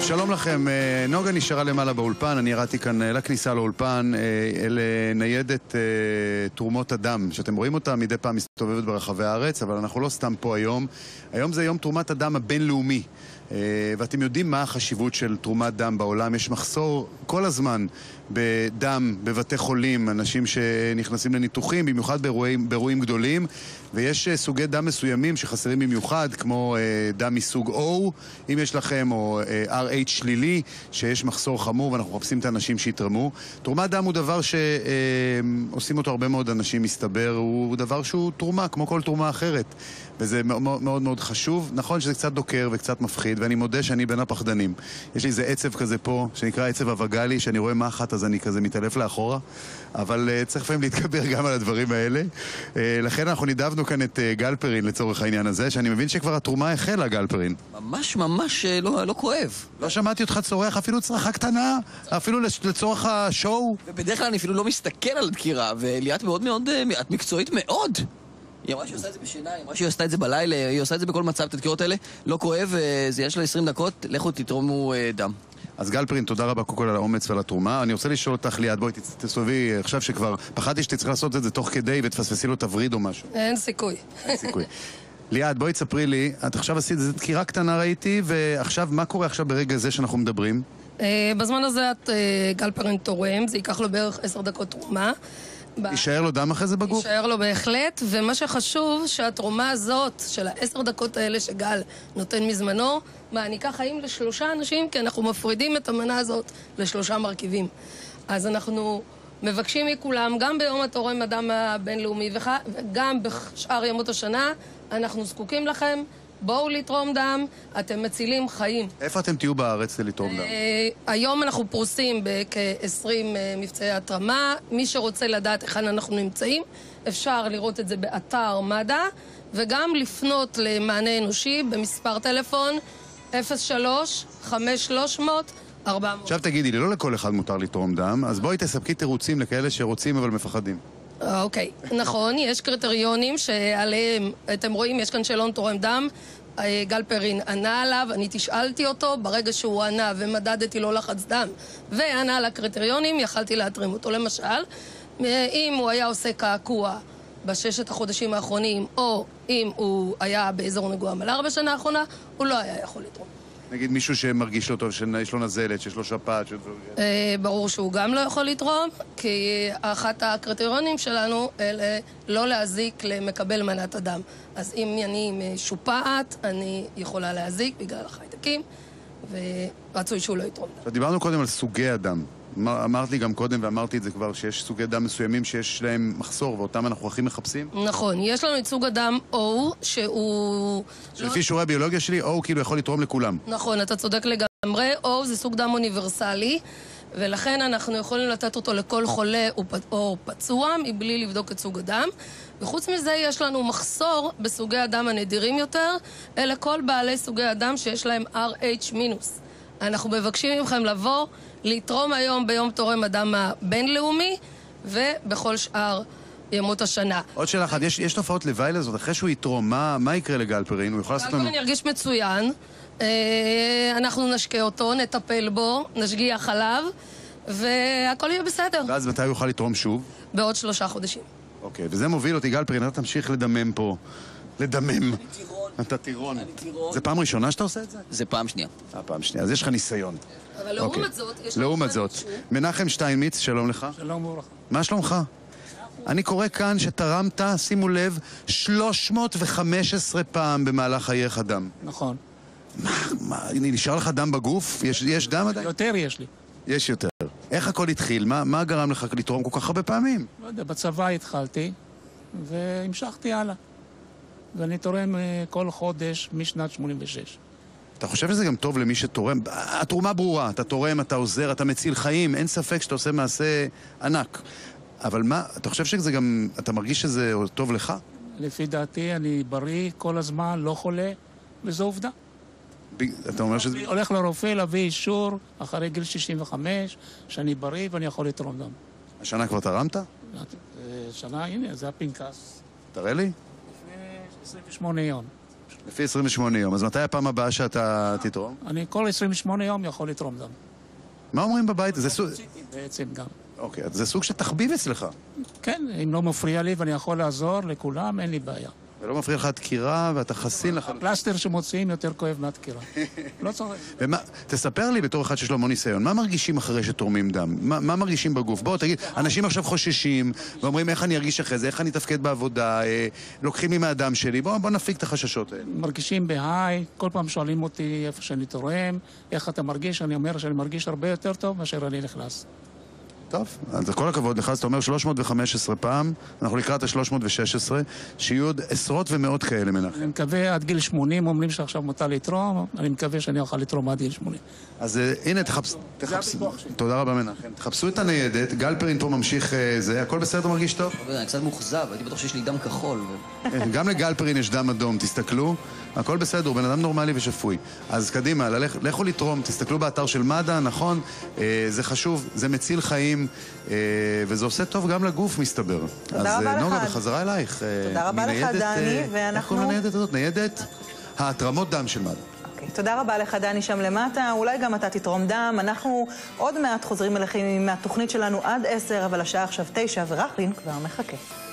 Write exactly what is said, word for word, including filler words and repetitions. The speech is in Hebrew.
טוב, שלום לכם. נוגה נשארה למעלה באולפן, אני ירדתי כאן לכניסה לאולפן לניידת תרומות הדם, שאתם רואים אותה מדי פעם מסתובבת ברחבי הארץ, אבל אנחנו לא סתם פה היום. היום זה יום תרומת הדם הבינלאומי, ואתם יודעים מה החשיבות של תרומת דם בעולם. יש מחסור כל הזמן בדם, בבתי חולים, אנשים שנכנסים לניתוחים, במיוחד באירועים, באירועים גדולים, ויש סוגי דם מסוימים שחסרים במיוחד, כמו דם מסוג O, אם יש לכם, או אר אייץ' שלילי, שיש מחסור חמור, ואנחנו מחפשים את האנשים שיתרמו. תרומת דם הוא דבר שעושים אותו הרבה מאוד אנשים, מסתבר, הוא דבר שהוא תרומה, כמו כל תרומה אחרת, וזה מאוד מאוד, מאוד חשוב. נכון שזה קצת דוקר וקצת מפחיד, ואני מודה שאני בין הפחדנים. יש לי איזה עצב כזה פה, שנקרא עצב אבגלי, שאני רואה מחט, אז אני כזה מתעלף לאחורה, אבל uh, צריך לפעמים להתגבר גם על הדברים האלה. Uh, לכן אנחנו נידבנו כאן את uh, גל פרין לצורך העניין הזה, שאני מבין שכבר התרומה החלה, גל פרין. ממש ממש לא, לא כואב. לא שמעתי אותך צורך אפילו צרחה קטנה, אפילו לצורך השואו. ובדרך כלל אני אפילו לא מסתכל על הדקירה, וליאת מאוד מאוד, את מקצועית מאוד. היא אמרה שהיא עושה את זה בשינה, היא אמרה שהיא עושה את זה בלילה, היא עושה את זה בכל מצב, את הדקירות האלה. לא כואב, זה יש לה עשרים דקות, לכו תתרמו דם. אז גל פרין, תודה רבה קודם כל על האומץ ועל התרומה. אני רוצה לשאול אותך ליד, בואי תסתובבי, עכשיו שכבר פחדתי שתצטרך לעשות את זה תוך כדי ותפספסי לו תבריד או משהו. אין סיכוי. אין סיכוי. ליד, בואי תספרי לי, את עכשיו עשית איזו דקירה קטנה ראיתי, ועכשיו, מה קורה עכשיו ברגע זה שאנחנו מדברים? בזמן הזה את גל פרין תורם, זה ייקח לו בערך עשר דקות תרומה. יישאר לו דם אחרי זה בגוף? יישאר לו בהחלט, ומה שחשוב שהתרומה הזאת של העשר דקות האלה שגל נותן מזמנו מעניקה חיים לשלושה אנשים, כי אנחנו מפרידים את המנה הזאת לשלושה מרכיבים. אז אנחנו מבקשים מכולם, גם ביום התורם הדם הבינלאומי וגם בשאר ימות השנה, אנחנו זקוקים לכם, בואו לתרום דם, אתם מצילים חיים. איפה אתם תהיו בארץ לתרום דם? היום אנחנו פרוסים בכ-עשרים מבצעי התרמה. מי שרוצה לדעת היכן אנחנו נמצאים, אפשר לראות את זה באתר מד"א, וגם לפנות למענה אנושי במספר טלפון אפס שלוש חמש שלוש מאות ארבע מאות. עכשיו תגידי לי, לא לכל אחד מותר לתרום דם, אז בואי תספקי תירוצים לכאלה שרוצים אבל מפחדים. אוקיי, נכון, יש קריטריונים שעליהם, אתם רואים, יש כאן שאלון תורם דם, גל פרין ענה עליו, אני תשאלתי אותו, ברגע שהוא ענה ומדדתי לו לחץ דם וענה על הקריטריונים, יכלתי להתרים אותו. למשל, אם הוא היה עושה קעקוע בששת החודשים האחרונים, או אם הוא היה באזור נגוע מלאר בשנה האחרונה, הוא לא היה יכול לתרום. נגיד מישהו שמרגיש לו טוב, שיש לו נזלת, שיש לו שפעת, ברור שהוא גם לא יכול לתרום, כי אחת הקריטריונים שלנו אלה לא להזיק למקבל מנת הדם. אז אם אני משופעת, אני יכולה להזיק בגלל החיידקים, ורצוי שהוא לא יתרום דם. דיברנו קודם על סוגי הדם. אמרת לי גם קודם, ואמרתי את זה כבר, שיש סוגי דם מסוימים שיש להם מחסור, ואותם אנחנו הכי מחפשים? נכון, יש לנו את סוג הדם O, שהוא... שלפי שיעורי הביולוגיה שלי, O כאילו יכול לתרום לכולם. נכון, אתה צודק לגמרי. O זה סוג דם אוניברסלי, ולכן אנחנו יכולים לתת אותו לכל חולה או פצוע, מבלי לבדוק את סוג הדם. וחוץ מזה יש לנו מחסור בסוגי הדם הנדירים יותר, אלה כל בעלי סוגי הדם שיש להם אר אייץ' מינוס. אנחנו מבקשים מכם לבוא, לתרום היום ביום תורם הדם הבינלאומי, ובכל שאר ימות השנה. עוד שאלה אחת, יש, יש תופעות לוואי לזאת, אחרי שהוא יתרום, מה, מה יקרה לגל פרין? הוא יכול לעשות לנו... גל פרין ירגיש מצוין, אנחנו נשקה אותו, נטפל בו, נשגיח עליו, והכל יהיה בסדר. ואז מתי הוא יוכל לתרום שוב? בעוד שלושה חודשים. אוקיי, וזה מוביל אותי, גל פרין, אתה תמשיך לדמם פה. לדמם. אתה טירון. זה פעם ראשונה שאתה עושה את זה? זה פעם שנייה. אה, פעם שנייה, אז יש לך ניסיון. אבל לעומת זאת, יש לנו... לעומת זאת. מנחם שטיינמיץ, שלום לך. שלום וברכה. מה שלומך? אני קורא כאן שתרמת, שימו לב, שלוש מאות וחמש עשרה פעם במהלך חייך דם. נכון. מה, מה, נשאר לך דם בגוף? יש, יש דם עדיין? יותר יש לי. יש יותר. איך הכל התחיל? מה, מה גרם לך לתרום כל כך הרבה פעמים? לא יודע, בצבא התחלתי, והמשכתי הלאה. ואני תורם כל חודש משנת שמונים ושש. אתה חושב שזה גם טוב למי שתורם? התרומה ברורה, אתה תורם, אתה עוזר, אתה מציל חיים, אין ספק שאתה עושה מעשה ענק. אבל מה, אתה חושב שזה גם, אתה מרגיש שזה טוב לך? לפי דעתי, אני בריא כל הזמן, לא חולה, וזו עובדה. ב... אתה אומר שזה... אני הולך לרופא להביא אישור אחרי גיל שישים וחמש, שאני בריא ואני יכול לתרום דם. השנה כבר תרמת? שנה, הנה, זה הפנקס. תראה לי. לפני עשרים ושמונה יום. לפי עשרים ושמונה יום. אז מתי הפעם הבאה שאתה תתרום? אני כל עשרים ושמונה יום יכול לתרום דם. מה אומרים בבית? זה סוג... בעצם גם. אוקיי, זה סוג של תחביב אצלך. כן, אם לא מפריע לי ואני יכול לעזור לכולם, אין לי בעיה. ולא מפריע לך דקירה ואתה חסין לך... הפלסטר שמוציאים יותר כואב מהדקירה. לא צורך. ומה, תספר לי בתור אחד שיש לו המון ניסיון, מה מרגישים אחרי שתורמים דם? מה, מה מרגישים בגוף? בוא, תגיד, אנשים עכשיו חוששים ואומרים איך אני ארגיש אחרי זה, איך אני אתפקד בעבודה, אה, לוקחים לי מהדם שלי, בוא, בוא נפיק את החששות האלה. מרגישים בהיי, כל פעם שואלים אותי איפה שאני תורם, איך אתה מרגיש, אני אומר שאני מרגיש הרבה יותר טוב מאשר אני נכנס. טוב, אז כל הכבוד לך, אז אתה אומר שלוש מאות וחמש עשרה פעם, אנחנו לקראת ה-שלוש מאות ושש עשרה, שיהיו עוד עשרות ומאות כאלה, מנחם. אני מקווה עד גיל שמונים, אומרים שעכשיו מותר לתרום, אני מקווה שאני אוכל לתרום עד גיל שמונים. אז הנה, תחפש... תחפש... תודה רבה, מנחם. תחפשו את הניידת, גלפרין פה ממשיך זה, הכל בסדר, מרגיש טוב? אני קצת מוחזב, הייתי בטוח שיש לי דם כחול. גם לגלפרין יש דם אדום, תסתכלו, הכל בסדר, הוא בן אדם נורמלי ושפוי. אז קדימה, לכו לתרום, תסתכלו באתר של מד"א, נכון? זה חשוב, זה מציל חיים, וזה עושה טוב גם לגוף, מסתבר. תודה רבה לך. אז נוגה, בחזרה אלייך. תודה רבה לך, דני, ואנחנו... איך קוראים לניידת הזאת? ניידת ההתרמות דם של מד"א. תודה רבה לך, דני, שם למטה. אולי גם אתה תתרום דם. אנחנו עוד מעט חוזרים אליכם עם התוכנית שלנו עד עשר, אבל השעה עכשיו תשע, ורחלין כבר מחכה.